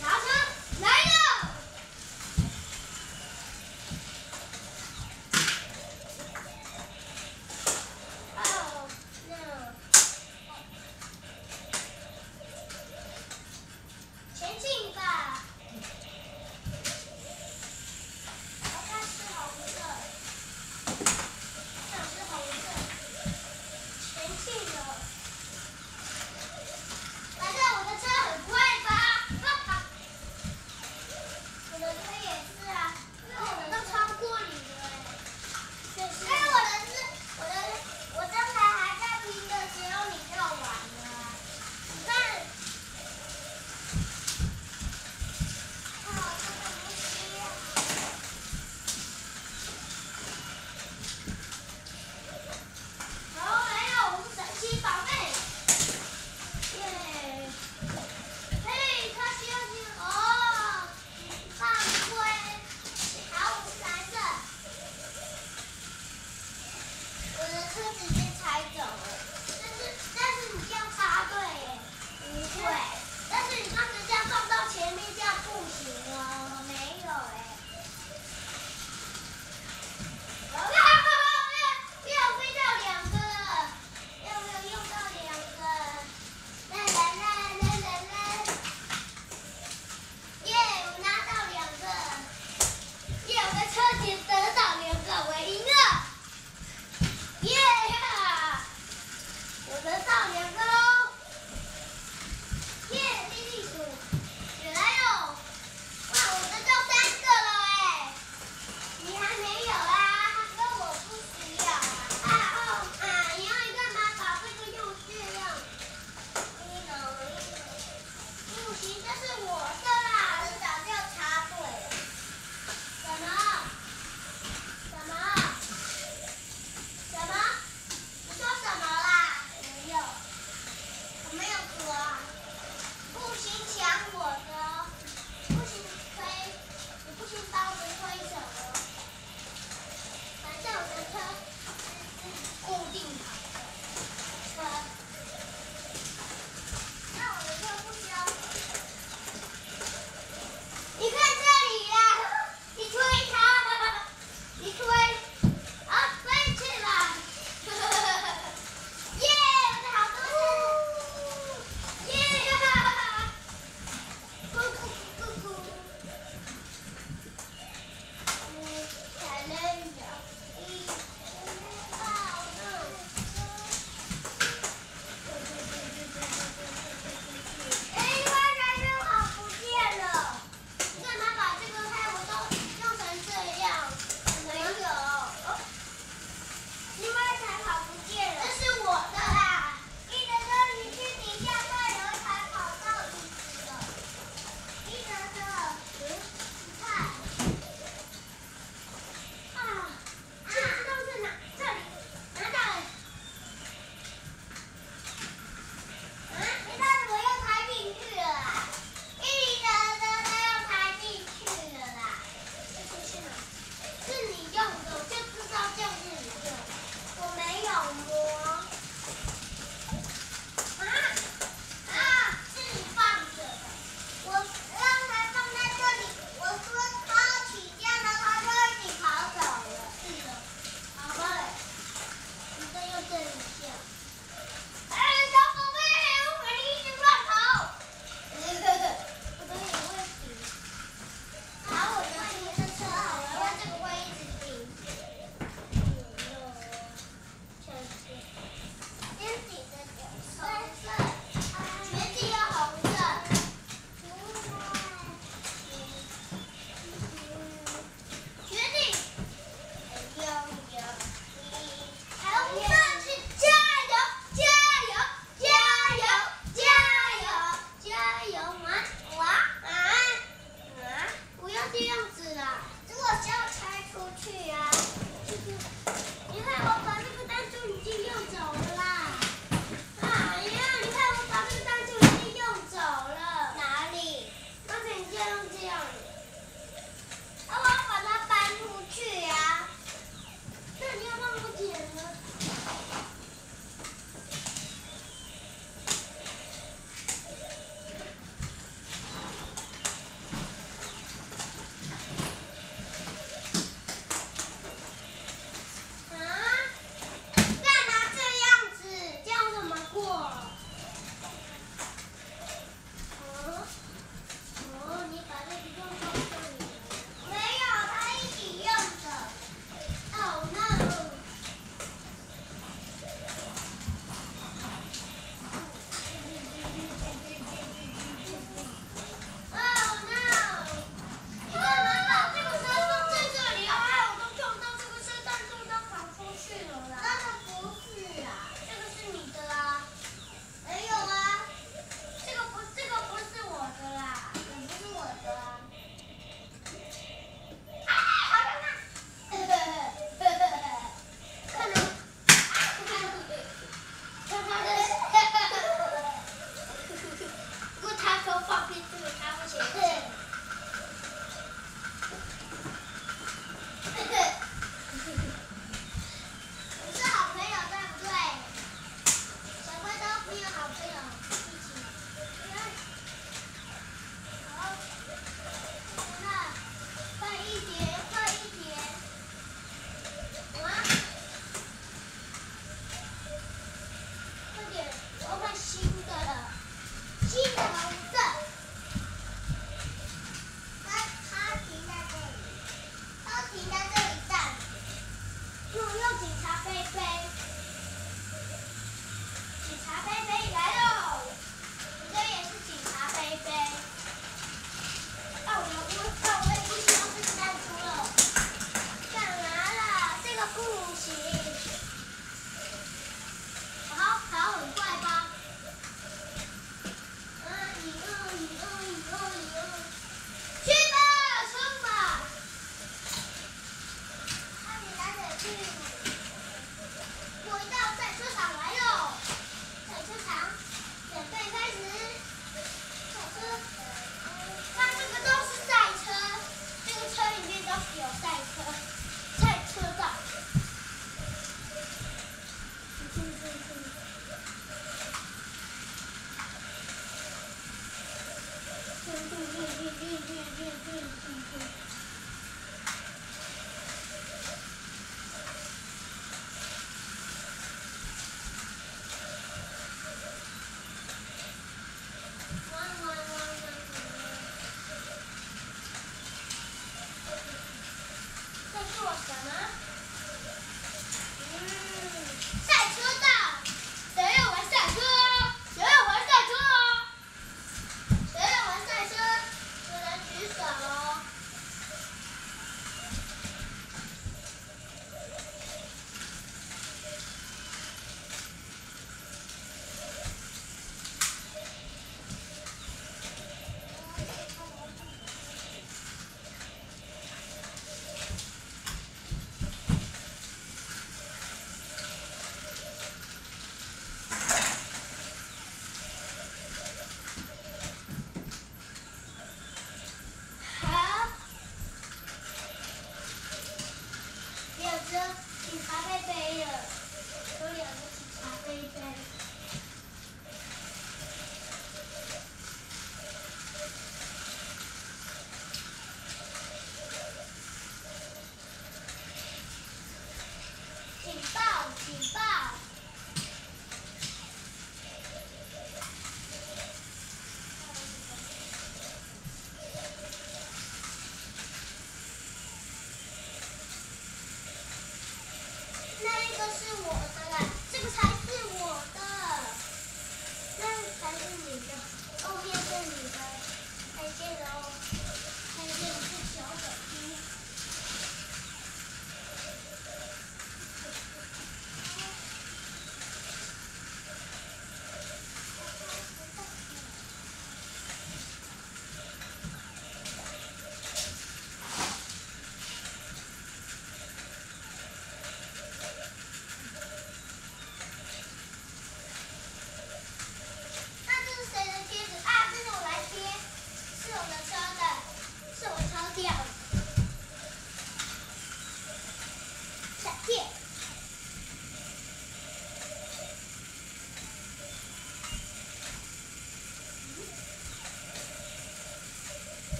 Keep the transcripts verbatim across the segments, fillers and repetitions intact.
刹车来了。哦，no。前进吧。我看是红色，这是红色。前进了。反正我的车很快吧，哈哈。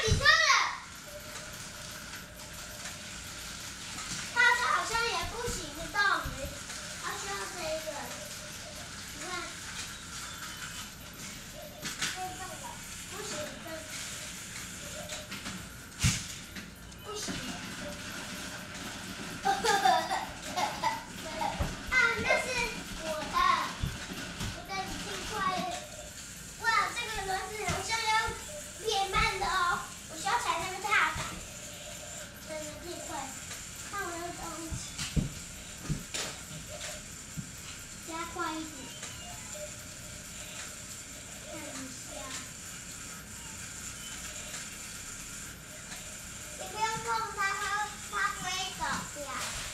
起车了。它这好像也不行动，它需要这一个。你看，这个不行，这不行。啊，那是我的，我带你尽快。哇，这个轮子好像要变慢的哦，我需要踩那个踏板，真的尽快。看我的东西，加快一点，看一下。你不用碰它，它它不会走掉。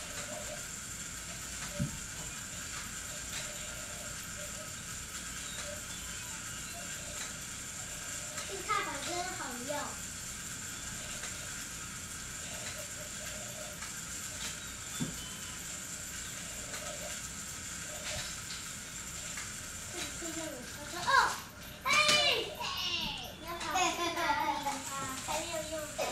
这个踏板真好用。这个我说哦，嘿，你要跑去哪里啊？还没有用的。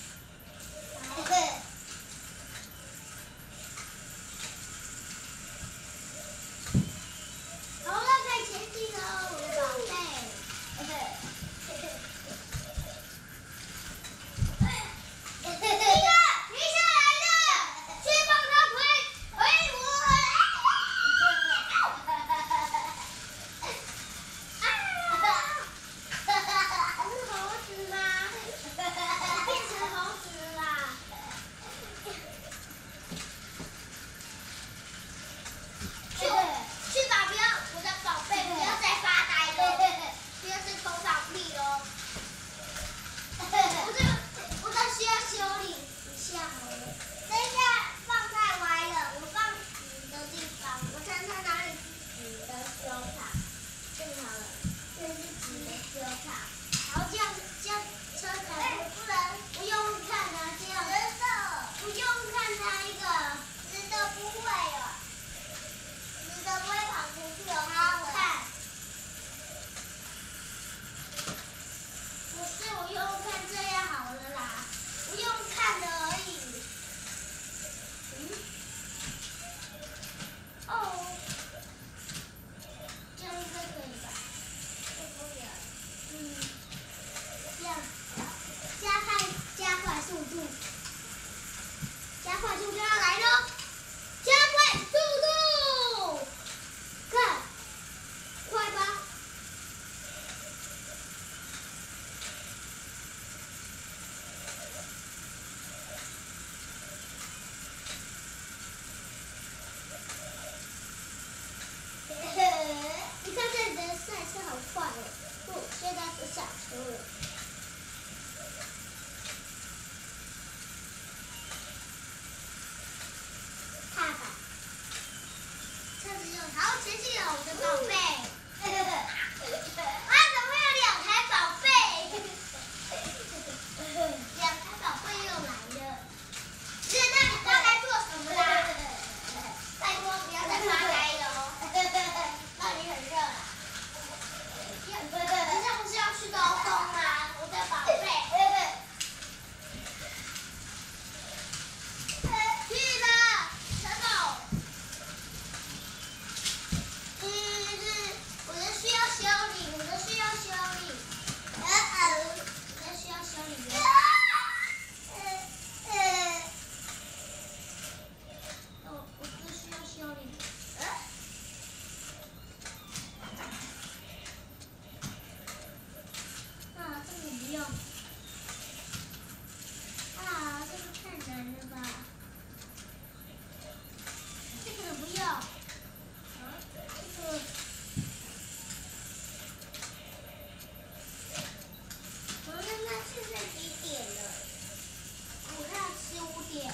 好了，可以前进喽，我的宝贝。第一个停下来了，先帮他推推我。是猴子吗？变成猴子啦！去去吧，不要，我的宝贝，不要再发呆了，不要再偷放屁喽。我这个我这需要修理一下好了。等一下，放太歪了，我放直的地方，我看看哪里是直的修卡。正好了，这是直的修卡。然后这样这样车才不能不用看它这样。直的，不用看它一个直的不会了，直的不会跑出去哦。好看。不是，我用看这样好了啦，不用看的而已。嗯，哦，这样应该可以吧？会不会？嗯，这样，加快加快速度，加快速度要来喽！加快速度，看，快吧！你看这里的赛车好快哦！不，现在是下车了。踏板，车子用好前进了，我的宝贝。啊，怎么会有两台宝贝？两台宝贝又来了。是，那你刚才做什么啦？拜托，不要再发呆了哦。那里很热啦。你这不是要去高空吗？我的宝贝。去吧，陈总。嗯，是我的需要修理，我的需要修理。呃呃，我的需要修理。哦，我这需要修理。呃。啊，这个不用。啊，这个太难了吧？这个不用。啊，这个。好，那那现在几点了？我看十五点。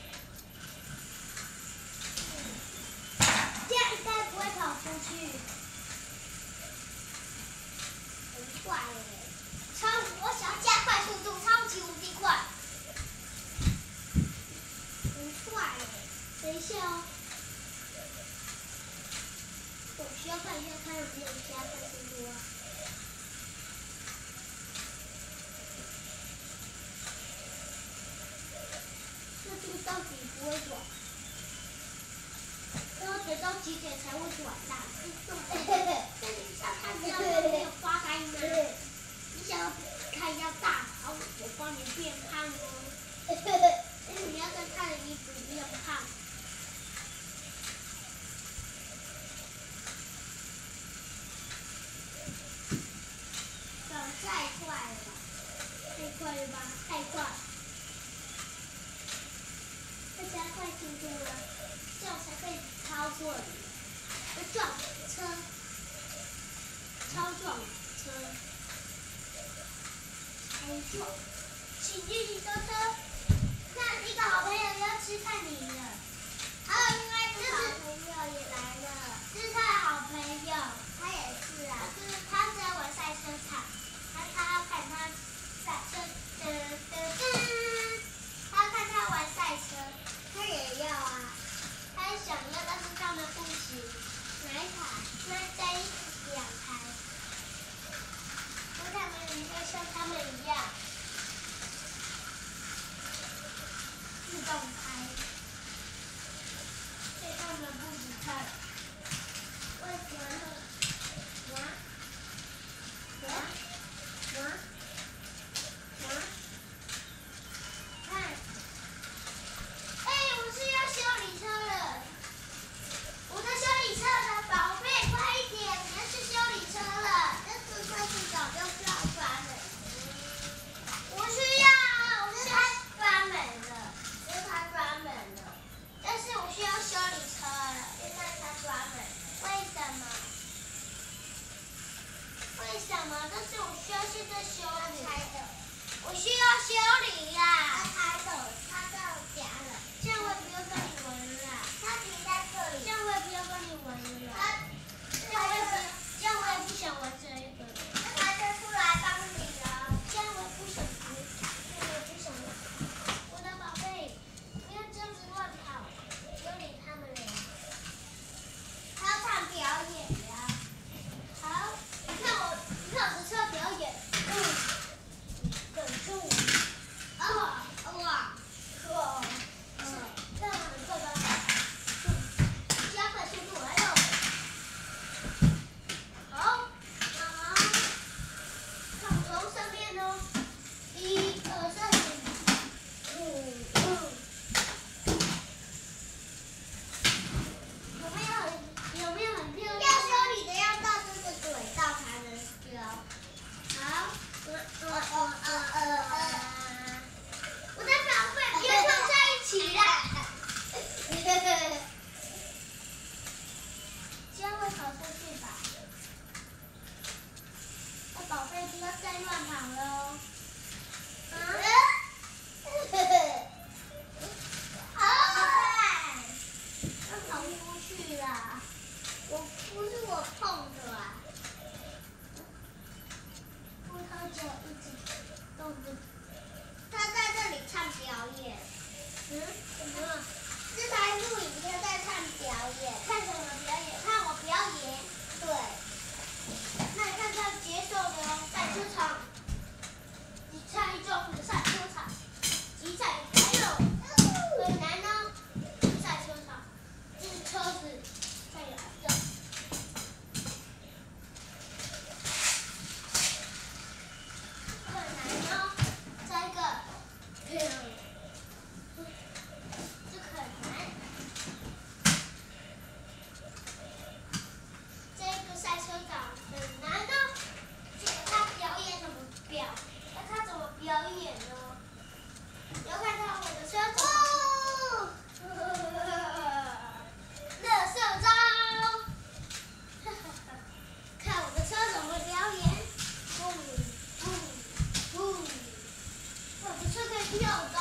这样应该不会跑出去。很快耶！超，我想要加快速度，超级无敌快。很快耶！等一下哦。我需要看一下它有没有加快速度啊。 到底不会转？然后等到几点才会转啦？但是像它这样都没有发呆吗？你想要看要大，然后我帮你变胖哦。因为你要跟他的衣服一样胖。转太快了吧？太快了吧？太快！再加快速度啊，这样才可以超过你。要撞车，超撞车，超撞，请继续坐车。那一个好朋友要吃饭你了，还有另外一个好朋友也来了，这是他的好朋友，他也是啊，就是他在玩赛车场，他他要看他赛车，噔噔噔，他要看他玩赛车，他也要啊，他也想要，但是他们不行，哪一台？那在两台，因为他们应该像他们一样。自动开，所以他们不许看。为什么呢？哇哇哇哇！看，哎，我是要修理车了。我的修理车的宝贝，快一点！你要去修理车了，这次车子早就要关了。我需要，我是他关门了。他关门了，但是我需要修理车了，因为他关门。为什么？为什么？但是我需要现在修理。我需要修理呀。他开的，他到家了。这样我也不要跟你玩了。他停在这里。这样我也不要跟你玩了。他，这样我也不，这样我也不想玩这一个了。那他就出来帮你了。这样我也不想玩，这样我也不想玩。我的宝贝。不要这样子乱跑，不要理他们了。他要看表演呀。好，你看我，你看我的车表演。嗯，忍住。啊哇，哇，嗯，这样很快吧？加快速度来喽。好，好，看我从上面哦，一二三，嗯嗯。有没有很有没有很漂亮？要修理的要到这个轨道才能修。好，呃呃呃呃呃呃，我的宝贝别放在一起啦。这样会跑出去吧？那宝贝不要再乱跑喽。啊？好。他跑出去了，我不是我碰的啊，不，他只有一直动着，他在这里唱表演，嗯，什么？这台录影机在唱表演，看什么表演？看我表演，对，那你看看结束的赛车场，你猜中的赛车场，集彩来了，很难哦，赛车场。这是车子在来的，很难哦。再一个，这很难。这个赛车场很难哦。这个他表演怎么表？那他怎么表演呢？要看看我的车子。哦乐色招，看我的车怎么表演，轰轰轰！我的车可以跳高。